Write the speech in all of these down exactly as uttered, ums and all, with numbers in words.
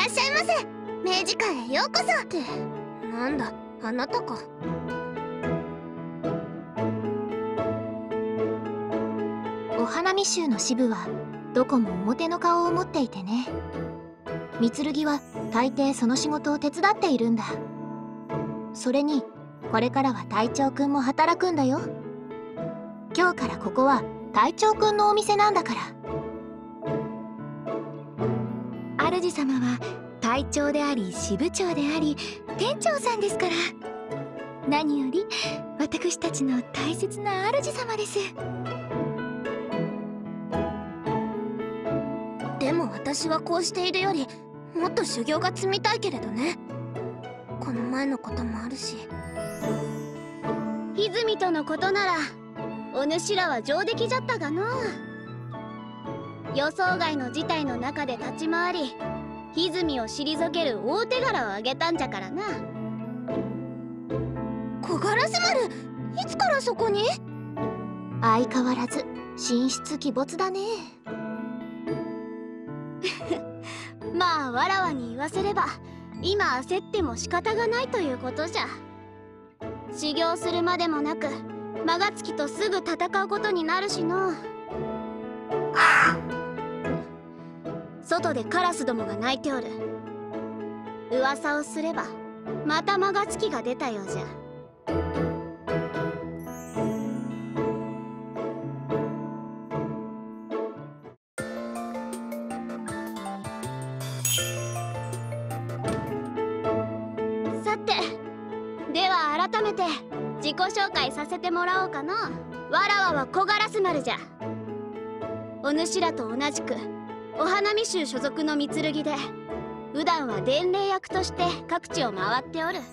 らっしゃいませ。明治館へようこそ。って、なんだ、あなたか。 お花見衆の支部はどこも表の顔を持っていてね。御剣は大抵その仕事を手伝っているんだ。それにこれからは隊長くんも働くんだよ。今日からここは隊長くんのお店なんだから。 主様は隊長であり支部長であり店長さんですから。何より私たちの大切な主様です。 でも私はこうしているよりもっと修行が積みたいけれどね。この前のこともあるし。 泉とのことならお主らは上出来じゃったがの。予想外の事態の中で立ち回り泉を退ける大手柄を挙げたんじゃからな。 小ガラス丸、いつからそこに？ 相変わらず神出鬼没だね。 まあわらわに言わせれば今焦っても仕方がないということじゃ。修行するまでもなく間がつきとすぐ戦うことになるしの。外でカラスどもが鳴いておる。噂をすればまた間がつきが出たようじゃ。さてでは改めて自己紹介させてもらおうかな。わらわは小ガラス丸じゃ。お主らと同じくお花見衆所属の御剣で普段は伝令役として各地を回っておる。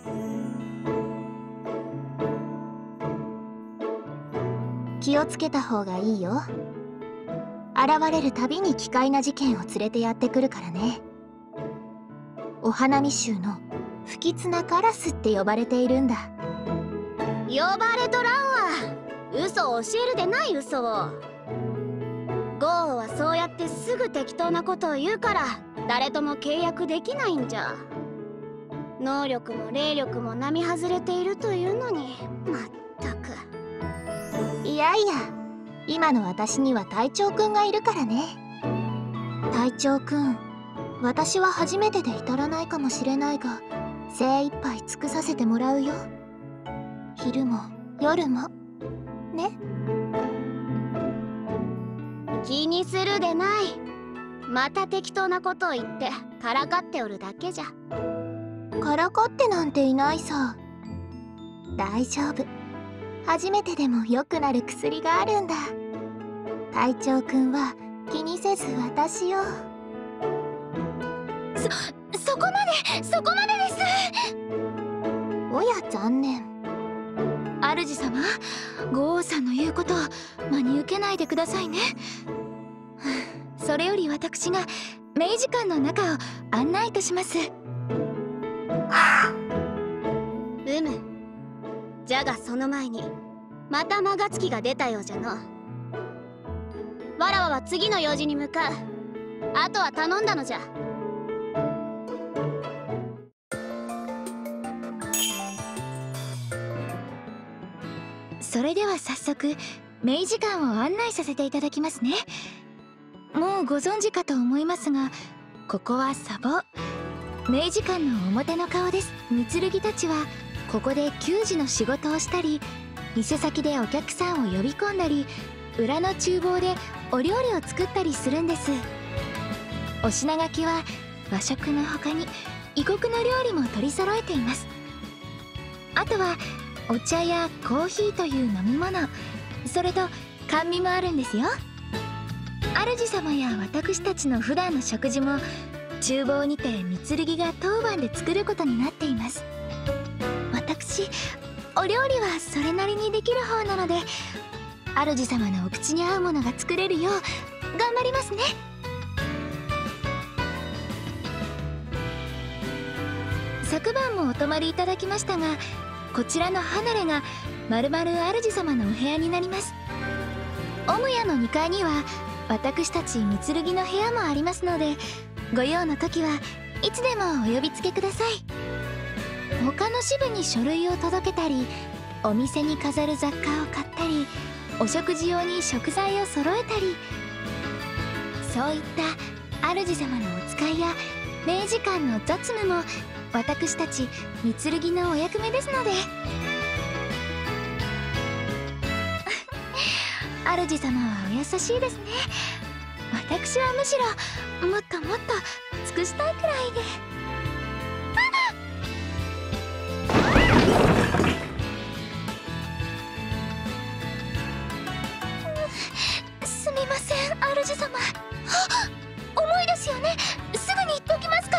気をつけた方がいいよ。現れるたびに奇怪な事件を連れてやってくるからね。お花見衆の不吉なカラスって呼ばれているんだ。 呼ばれとらんわ。嘘を教えるでない嘘を。ゴーはそうやってすぐ適当なことを言うから誰とも契約できないんじゃ。能力も霊力も並外れているというのにまったく。 いやいや、今の私には隊長くんがいるからね。隊長くん、私は初めてで至らないかもしれないが精一杯尽くさせてもらうよ。昼も夜もね。 気にするでない。また適当なことを言ってからかっておるだけじゃ。 からかってなんていないさ。大丈夫。初めてでも良くなる薬があるんだ。隊長くんは気にせず私を。 そ、そこまで、そこまでです。 おや残念。 主様、ゴーさんの言うことを真に受けないでくださいね。それより私が明治館の中を案内いたします。うむ。じゃがその前にまた間がつきが出たようじゃの。わらわは次の用事に向かう。あとは頼んだのじゃ。 それでは早速明治館を案内させていただきますね。もうご存知かと思いますが、ここは砂防。明治館の表の顔です。御剣たちはここで給仕の仕事をしたり、店先でお客さんを呼び込んだり、裏の厨房でお料理を作ったりするんです。お品書きは和食の他に異国の料理も取り揃えています。あとはお茶やコーヒーという飲み物、それと甘味もあるんですよ。主様や私たちの普段の食事も厨房にて御剣が当番で作ることになっています。私お料理はそれなりにできる方なので、主様のお口に合うものが作れるよう頑張りますね。昨晩もお泊まりいただきましたが、こちらの離れがまるまる主様のお部屋になります。母屋のにかいには私たち御剣の部屋もありますので、ご用の時はいつでもお呼びつけください。他の支部に書類を届けたり、お店に飾る雑貨を買ったり、お食事用に食材を揃えたり、そういった主様のお使いや明治館の雑務も私たち御剣のお役目ですので。主様はお優しいですね。私はむしろもっともっと尽くしたいくらいで。すみません、主様。重いですよね。すぐに言っておきますから。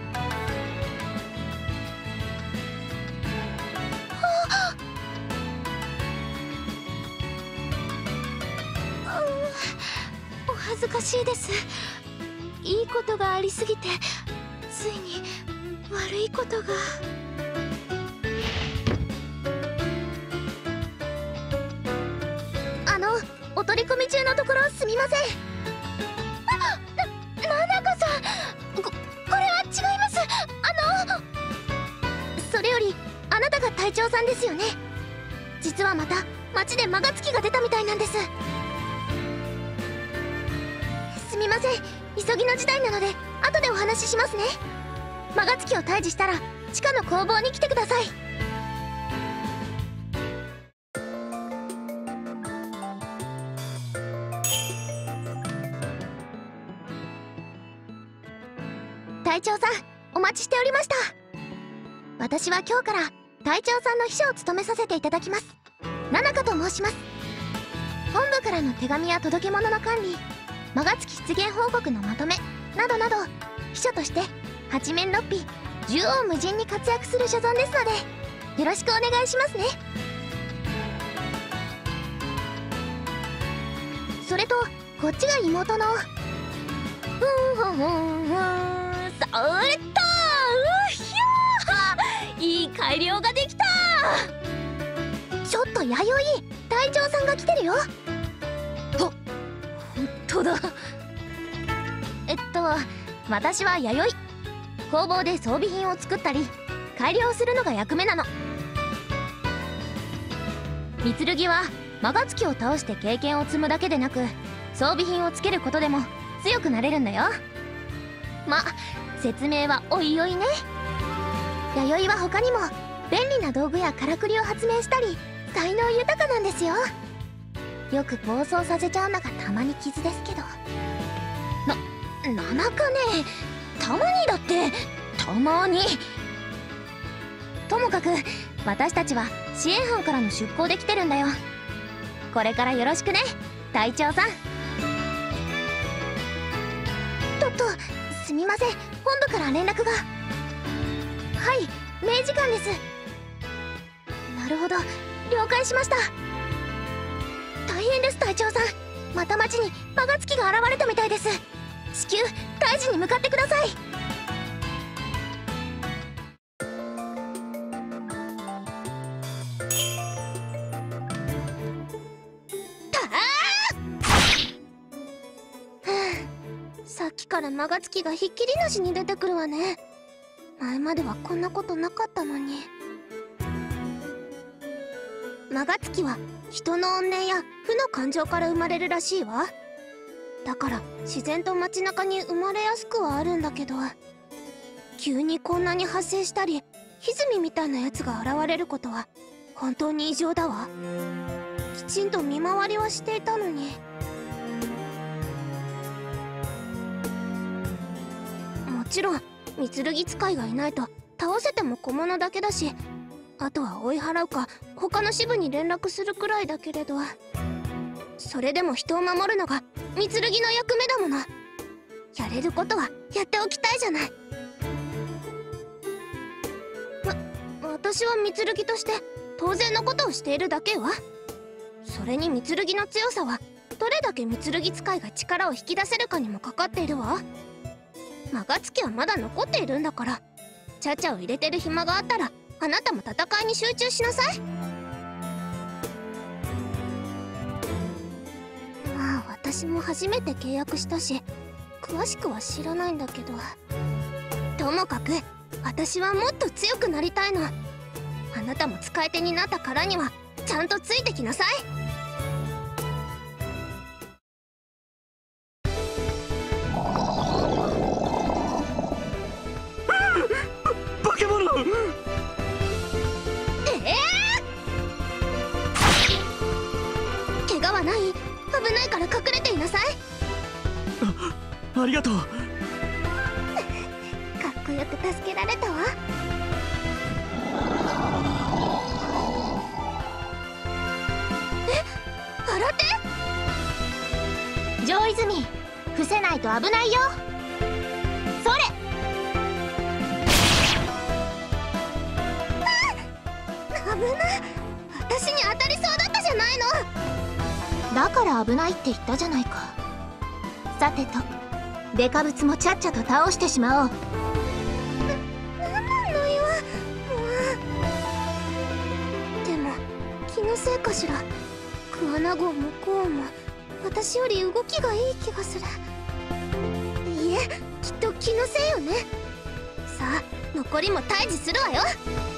お恥ずかしいです。いいことがありすぎてついに悪いことが。 あの、お取り込み中のところすみません。 あ、な、ななこさん、こ、これは違います。あのそれよりあなたが隊長さんですよね。実はまた町で魔が月が出たみたいなんです。すみません、急ぎの事態なので後でお話ししますね。魔が月を退治したら地下の工房に来てください。隊長さん、お待ちしておりました。私は今日から隊長さんの秘書を務めさせていただきます、ナナカと申します。本部からの手紙や届け物の管理、魔が月出現報告のまとめなどなど、秘書として八面六臂縦横無尽に活躍する所存ですので、よろしくお願いしますね。それとこっちが妹のふんふんふんふん、それとうひゃー、いい改良ができた。ちょっと弥生、隊長さんが来てるよ。ほ、ほんとだ。えっと私は弥生。工房で装備品を作ったり改良するのが役目なの。御剣は魔が月を倒して経験を積むだけでなく、装備品をつけることでも強くなれるんだよ。ま、説明はおいおいね。弥生は他にも便利な道具やからくりを発明したり才能豊かなんですよ。よく暴走させちゃうのがたまに傷ですけど。な、ななかね、たまにだって、たまに。ともかく私たちは支援班からの出向で来てるんだよ。これからよろしくね、隊長さん。とっと、すみません、本部から連絡が。はい、明治館です。なるほど、了解しました。大変です、隊長さん。また町に魔が月が現れたみたいです。至急退治に向かってください。さっきから魔が月がひっきりなしに出てくるわね。前まではこんなことなかったのに。魔が月は人の怨念や負の感情から生まれるらしいわ。だから自然と街中に生まれやすくはあるんだけど、急にこんなに発生したり歪みみたいなやつが現れることは本当に異常だわ。きちんと見回りはしていたのに。もちろん御剣使いがいないと倒せても小物だけだし、あとは追い払うか他の支部に連絡するくらいだけれど、それでも人を守るのが御剣の役目だもの。やれることはやっておきたいじゃない。わ、私は御剣として当然のことをしているだけよ。それに御剣の強さはどれだけ御剣使いが力を引き出せるかにもかかっているわ。魔が月はまだ残っているんだから、チャチャを入れてる暇があったらあなたも戦いに集中しなさい。まあ私も初めて契約したし詳しくは知らないんだけど、 ともかく私はもっと強くなりたいの。あなたも使い手になったからにはちゃんとついてきなさい。 バケモノ！ ええー、怪我はない？危ないから隠れていなさい。 あ、ありがとう。 かっこよく助けられたわ。え、洗手？ 上泉、伏せないと危ないよ。それ！ 危ない。私に当たりそうだったじゃないの。 だから危ないって言ったじゃないか。さてと、デカブツもちゃっちゃと倒してしまおう。 な、なんなのよ。もう。でも気のせいかしら。クアナ号もコウも私より動きがいい気がする。いいえ、きっと気のせいよね。さあ残りも退治するわよ。